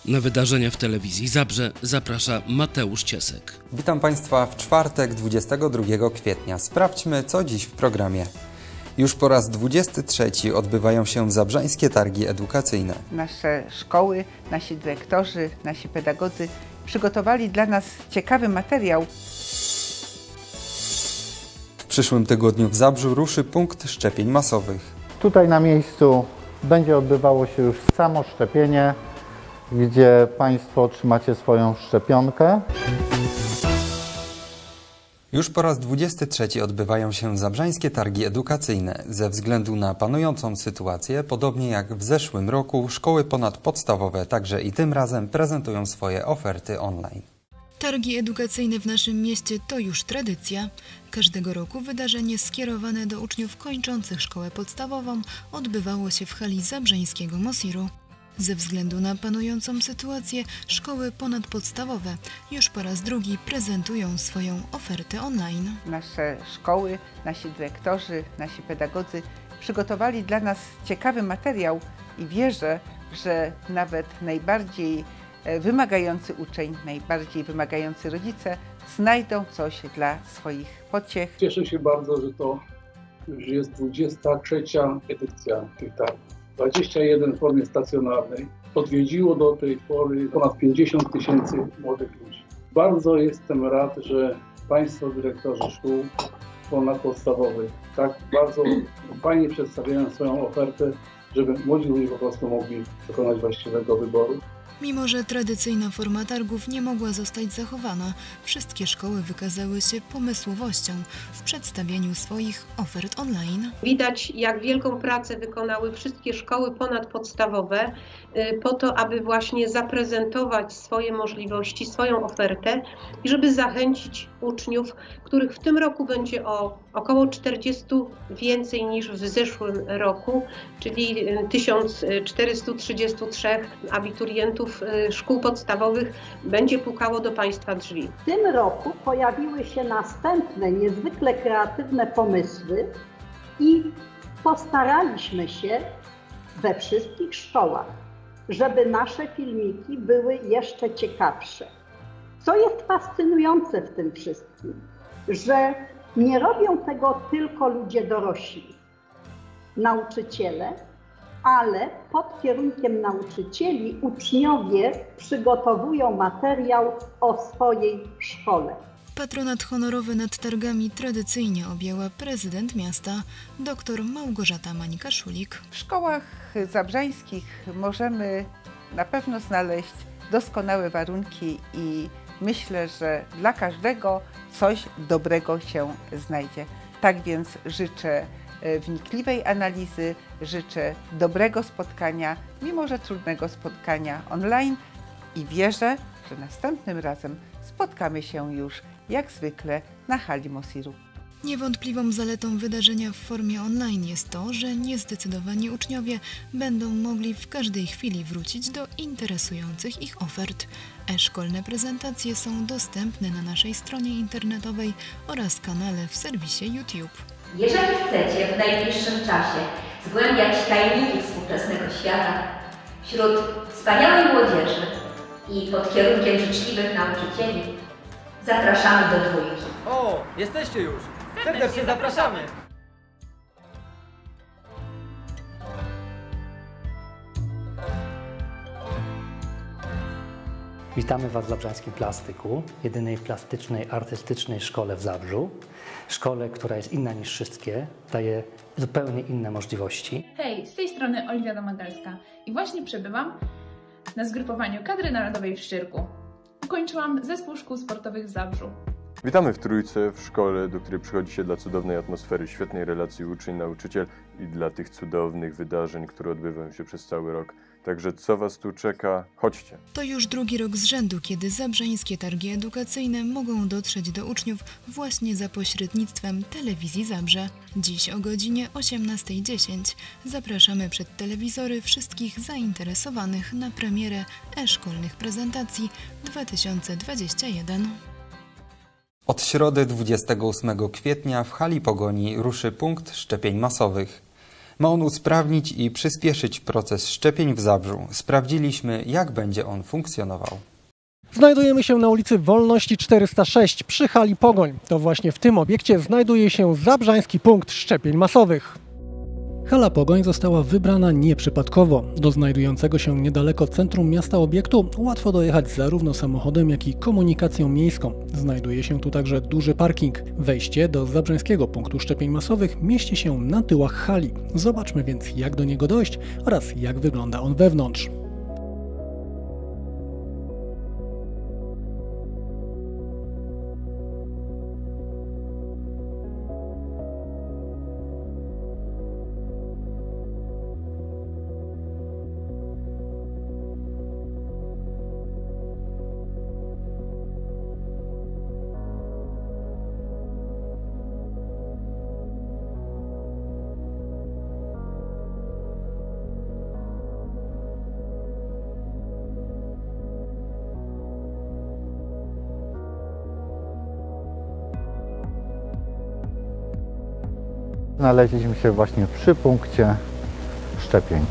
Na wydarzenia w telewizji Zabrze zaprasza Mateusz Ciesek. Witam Państwa w czwartek 22 kwietnia. Sprawdźmy, co dziś w programie. Już po raz 23 odbywają się zabrzańskie targi edukacyjne. Nasze szkoły, nasi dyrektorzy, nasi pedagodzy przygotowali dla nas ciekawy materiał. W przyszłym tygodniu w Zabrzu ruszy punkt szczepień masowych. Tutaj na miejscu będzie odbywało się już samo szczepienie, gdzie Państwo otrzymacie swoją szczepionkę. Już po raz 23 odbywają się zabrzańskie targi edukacyjne. Ze względu na panującą sytuację, podobnie jak w zeszłym roku, szkoły ponadpodstawowe także i tym razem prezentują swoje oferty online. Targi edukacyjne w naszym mieście to już tradycja. Każdego roku wydarzenie skierowane do uczniów kończących szkołę podstawową odbywało się w hali zabrzeńskiego Mosiru. Ze względu na panującą sytuację szkoły ponadpodstawowe już po raz drugi prezentują swoją ofertę online. Nasze szkoły, nasi dyrektorzy, nasi pedagodzy przygotowali dla nas ciekawy materiał i wierzę, że nawet najbardziej wymagający uczeń, najbardziej wymagający rodzice znajdą coś dla swoich pociech. Cieszę się bardzo, że to już jest 23. edycja tych targów. 21 w formie stacjonarnej. Odwiedziło do tej pory ponad 50 000 młodych ludzi. Bardzo jestem rad, że Państwo dyrektorzy szkół ponadpodstawowych tak bardzo fajnie przedstawiają swoją ofertę, żeby młodzi ludzie po prostu mogli dokonać właściwego wyboru. Mimo że tradycyjna forma targów nie mogła zostać zachowana, wszystkie szkoły wykazały się pomysłowością w przedstawieniu swoich ofert online. Widać, jak wielką pracę wykonały wszystkie szkoły ponadpodstawowe po to, aby właśnie zaprezentować swoje możliwości, swoją ofertę i żeby zachęcić uczniów, których w tym roku będzie o około 40 więcej niż w zeszłym roku, czyli 1433 abiturientów szkół podstawowych będzie pukało do Państwa drzwi. W tym roku pojawiły się następne niezwykle kreatywne pomysły i postaraliśmy się we wszystkich szkołach, żeby nasze filmiki były jeszcze ciekawsze. Co jest fascynujące w tym wszystkim, że nie robią tego tylko ludzie dorośli, nauczyciele, ale pod kierunkiem nauczycieli uczniowie przygotowują materiał o swojej szkole. Patronat honorowy nad targami tradycyjnie objęła prezydent miasta, dr Małgorzata Mańka-Szulik. W szkołach zabrzańskich możemy na pewno znaleźć doskonałe warunki i myślę, że dla każdego coś dobrego się znajdzie. Tak więc życzę wnikliwej analizy, życzę dobrego spotkania, mimo że trudnego spotkania online i wierzę, że następnym razem spotkamy się już jak zwykle na hali Mosiru. Niewątpliwą zaletą wydarzenia w formie online jest to, że niezdecydowani uczniowie będą mogli w każdej chwili wrócić do interesujących ich ofert. E-szkolne prezentacje są dostępne na naszej stronie internetowej oraz kanale w serwisie YouTube. Jeżeli chcecie w najbliższym czasie zgłębiać tajniki współczesnego świata wśród wspaniałej młodzieży i pod kierunkiem życzliwych nauczycieli, zapraszamy do dwójki. O, jesteście już! Serdecznie zapraszamy! Witamy Was w Zabrzańskim Plastyku, jedynej plastycznej, artystycznej szkole w Zabrzu. Szkole, która jest inna niż wszystkie, daje zupełnie inne możliwości. Hej, z tej strony Oliwia Domagalska i właśnie przebywam na zgrupowaniu kadry narodowej w Szczyrku. Ukończyłam zespół szkół sportowych w Zabrzu. Witamy w Trójce, w szkole, do której przychodzi się dla cudownej atmosfery, świetnej relacji uczeń-nauczyciel i dla tych cudownych wydarzeń, które odbywają się przez cały rok. Także co Was tu czeka? Chodźcie. To już drugi rok z rzędu, kiedy zabrzańskie targi edukacyjne mogą dotrzeć do uczniów właśnie za pośrednictwem telewizji Zabrze. Dziś o godzinie 18:10 zapraszamy przed telewizory wszystkich zainteresowanych na premierę e-szkolnych prezentacji 2021. Od środy 28 kwietnia w hali Pogoni ruszy punkt szczepień masowych. Ma on usprawnić i przyspieszyć proces szczepień w Zabrzu. Sprawdziliśmy, jak będzie on funkcjonował. Znajdujemy się na ulicy Wolności 406 przy hali Pogoń. To właśnie w tym obiekcie znajduje się zabrzański punkt szczepień masowych. Hala Pogoń została wybrana nieprzypadkowo. Do znajdującego się niedaleko centrum miasta obiektu łatwo dojechać zarówno samochodem, jak i komunikacją miejską. Znajduje się tu także duży parking. Wejście do zabrzańskiego punktu szczepień masowych mieści się na tyłach hali. Zobaczmy więc, jak do niego dojść oraz jak wygląda on wewnątrz. Znaleźliśmy się właśnie przy punkcie szczepień.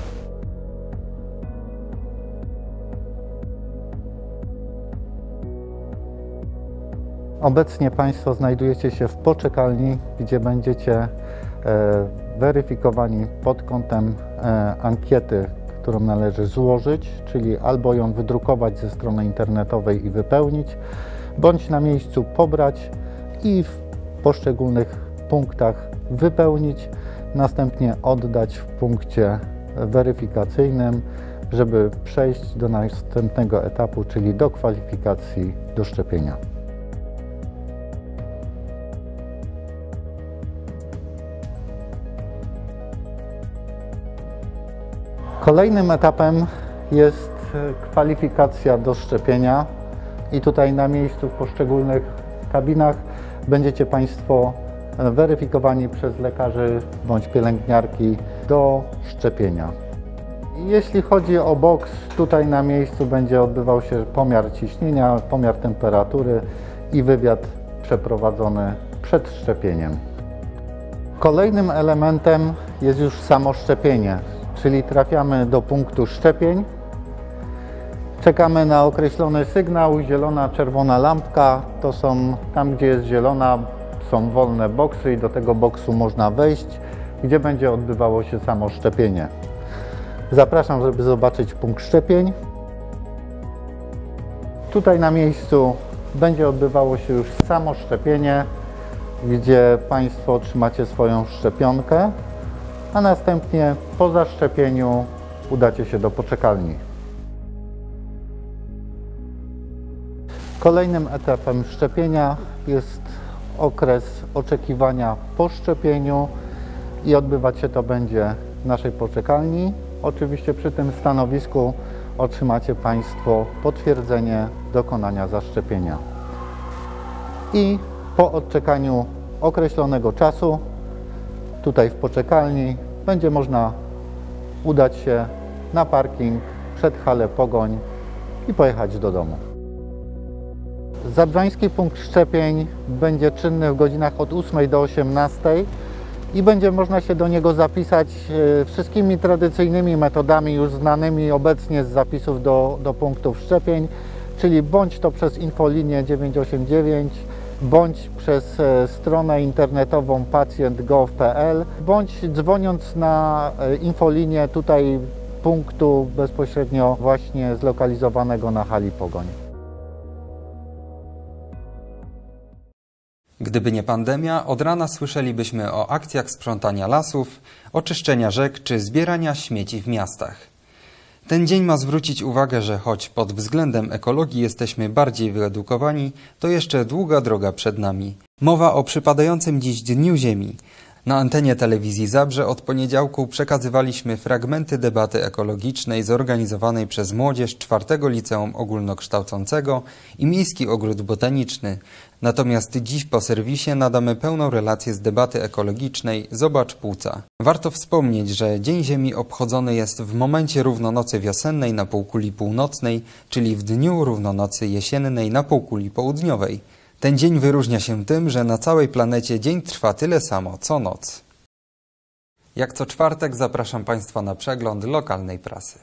Obecnie Państwo znajdujecie się w poczekalni, gdzie będziecie weryfikowani pod kątem ankiety, którą należy złożyć, czyli albo ją wydrukować ze strony internetowej i wypełnić, bądź na miejscu pobrać i w poszczególnych punktach wypełnić, następnie oddać w punkcie weryfikacyjnym, żeby przejść do następnego etapu, czyli do kwalifikacji do szczepienia. Kolejnym etapem jest kwalifikacja do szczepienia i tutaj na miejscu w poszczególnych kabinach będziecie Państwo weryfikowani przez lekarzy bądź pielęgniarki do szczepienia. Jeśli chodzi o boks, tutaj na miejscu będzie odbywał się pomiar ciśnienia, pomiar temperatury i wywiad przeprowadzony przed szczepieniem. Kolejnym elementem jest już samo szczepienie, czyli trafiamy do punktu szczepień, czekamy na określony sygnał, zielona, czerwona lampka, to są tam, gdzie jest zielona, są wolne boksy i do tego boksu można wejść, gdzie będzie odbywało się samo szczepienie. Zapraszam, żeby zobaczyć punkt szczepień. Tutaj na miejscu będzie odbywało się już samo szczepienie, gdzie Państwo otrzymacie swoją szczepionkę, a następnie po zaszczepieniu udacie się do poczekalni. Kolejnym etapem szczepienia jest okres oczekiwania po szczepieniu i odbywać się to będzie w naszej poczekalni. Oczywiście przy tym stanowisku otrzymacie Państwo potwierdzenie dokonania zaszczepienia. I po odczekaniu określonego czasu tutaj w poczekalni będzie można udać się na parking przed halę Pogoń i pojechać do domu. Zabrzański punkt szczepień będzie czynny w godzinach od 8 do 18 i będzie można się do niego zapisać wszystkimi tradycyjnymi metodami już znanymi obecnie z zapisów do punktów szczepień, czyli bądź to przez infolinię 989, bądź przez stronę internetową pacjent.gov.pl, bądź dzwoniąc na infolinię tutaj punktu bezpośrednio właśnie zlokalizowanego na hali Pogoń. Gdyby nie pandemia, od rana słyszelibyśmy o akcjach sprzątania lasów, oczyszczenia rzek czy zbierania śmieci w miastach. Ten dzień ma zwrócić uwagę, że choć pod względem ekologii jesteśmy bardziej wyedukowani, to jeszcze długa droga przed nami. Mowa o przypadającym dziś Dniu Ziemi. Na antenie telewizji Zabrze od poniedziałku przekazywaliśmy fragmenty debaty ekologicznej zorganizowanej przez młodzież 4. Liceum Ogólnokształcącego i Miejski Ogród Botaniczny. Natomiast dziś po serwisie nadamy pełną relację z debaty ekologicznej Zobacz Płuca. Warto wspomnieć, że Dzień Ziemi obchodzony jest w momencie równonocy wiosennej na półkuli północnej, czyli w dniu równonocy jesiennej na półkuli południowej. Ten dzień wyróżnia się tym, że na całej planecie dzień trwa tyle samo co noc. Jak co czwartek zapraszam Państwa na przegląd lokalnej prasy.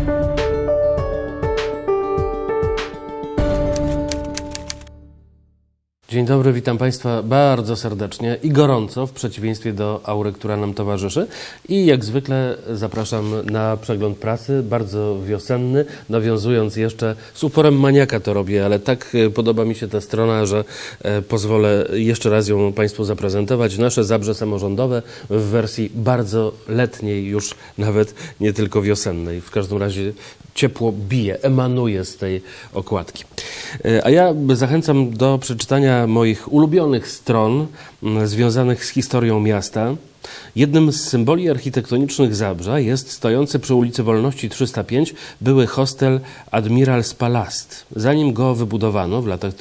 Dzień dobry, witam Państwa bardzo serdecznie i gorąco, w przeciwieństwie do aury, która nam towarzyszy. I jak zwykle zapraszam na przegląd prasy, bardzo wiosenny, nawiązując jeszcze, z uporem maniaka to robię, ale tak podoba mi się ta strona, że pozwolę jeszcze raz ją Państwu zaprezentować. Nasze Zabrze samorządowe w wersji bardzo letniej, już nawet nie tylko wiosennej. W każdym razie ciepło bije, emanuje z tej okładki. A ja zachęcam do przeczytania moich ulubionych stron związanych z historią miasta. Jednym z symboli architektonicznych Zabrza jest stojący przy ulicy Wolności 305 były hostel Admiral's Palast. Zanim go wybudowano w latach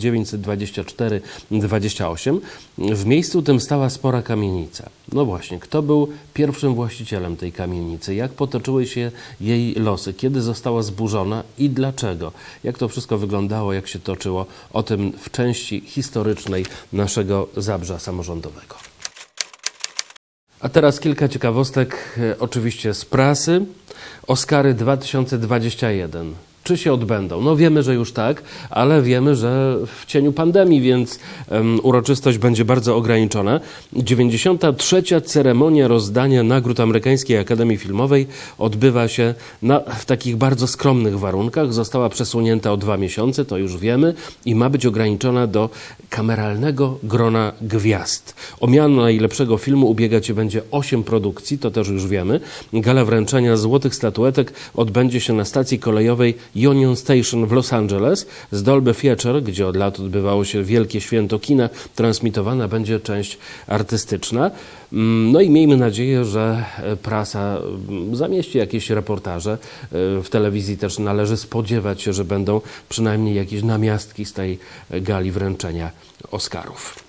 1924-28, w miejscu tym stała spora kamienica. No właśnie, kto był pierwszym właścicielem tej kamienicy? Jak potoczyły się jej losy? Kiedy została zburzona i dlaczego? Jak to wszystko wyglądało, jak się toczyło? O tym w części historycznej naszego Zabrza samorządowego. A teraz kilka ciekawostek, oczywiście z prasy. Oscary 2021. Czy się odbędą? No wiemy, że już tak, ale wiemy, że w cieniu pandemii, więc uroczystość będzie bardzo ograniczona. 93. ceremonia rozdania nagród Amerykańskiej Akademii Filmowej odbywa się w takich bardzo skromnych warunkach. Została przesunięta o 2 miesiące, to już wiemy, i ma być ograniczona do kameralnego grona gwiazd. O miano najlepszego filmu ubiegać się będzie 8 produkcji, to też już wiemy. Gala wręczenia złotych statuetek odbędzie się na stacji kolejowej Union Station w Los Angeles. Z Dolby Theatre, gdzie od lat odbywało się wielkie święto kina, transmitowana będzie część artystyczna. No i miejmy nadzieję, że prasa zamieści jakieś reportaże. W telewizji też należy spodziewać się, że będą przynajmniej jakieś namiastki z tej gali wręczenia Oscarów.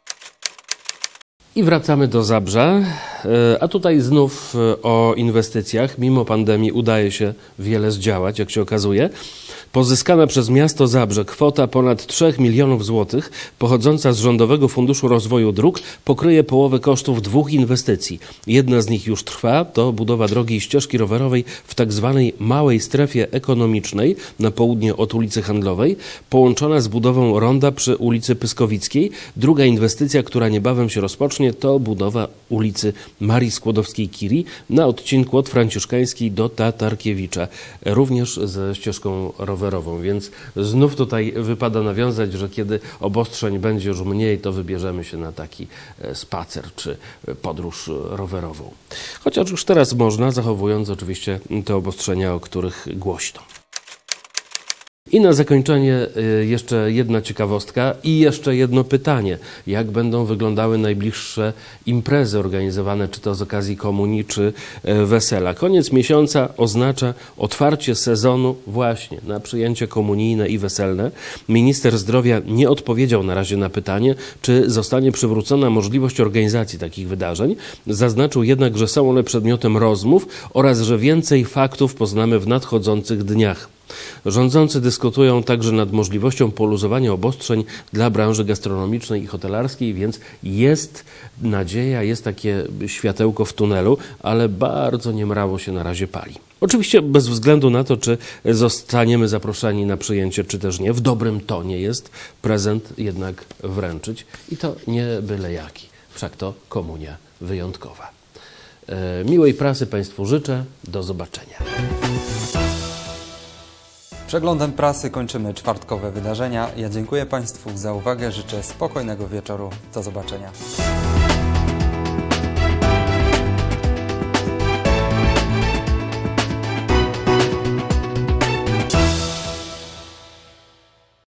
I wracamy do Zabrza, a tutaj znów o inwestycjach. Mimo pandemii udaje się wiele zdziałać, jak się okazuje. Pozyskana przez miasto Zabrze kwota ponad 3 milionów złotych pochodząca z Rządowego Funduszu Rozwoju Dróg pokryje połowę kosztów 2 inwestycji. Jedna z nich już trwa, to budowa drogi i ścieżki rowerowej w tak zwanej małej strefie ekonomicznej na południe od ulicy Handlowej, połączona z budową ronda przy ulicy Pyskowickiej. Druga inwestycja, która niebawem się rozpocznie, to budowa ulicy Marii Skłodowskiej-Curie na odcinku od Franciszkańskiej do Tatarkiewicza, również ze ścieżką rowerową. Więc znów tutaj wypada nawiązać, że kiedy obostrzeń będzie już mniej, to wybierzemy się na taki spacer czy podróż rowerową. Chociaż już teraz można, zachowując oczywiście te obostrzenia, o których głośno. I na zakończenie jeszcze jedna ciekawostka i jeszcze jedno pytanie. Jak będą wyglądały najbliższe imprezy organizowane, czy to z okazji komunii, czy wesela? Koniec miesiąca oznacza otwarcie sezonu właśnie na przyjęcie komunijne i weselne. Minister zdrowia nie odpowiedział na razie na pytanie, czy zostanie przywrócona możliwość organizacji takich wydarzeń. Zaznaczył jednak, że są one przedmiotem rozmów oraz że więcej faktów poznamy w nadchodzących dniach. Rządzący dyskutują także nad możliwością poluzowania obostrzeń dla branży gastronomicznej i hotelarskiej, więc jest nadzieja, jest takie światełko w tunelu, ale bardzo niemrawo się na razie pali. Oczywiście bez względu na to, czy zostaniemy zaproszeni na przyjęcie, czy też nie, w dobrym tonie jest prezent jednak wręczyć i to nie byle jaki, wszak to komunia wyjątkowa. Miłej prasy Państwu życzę, do zobaczenia. Przeglądem prasy kończymy czwartkowe wydarzenia. Ja dziękuję Państwu za uwagę, życzę spokojnego wieczoru. Do zobaczenia.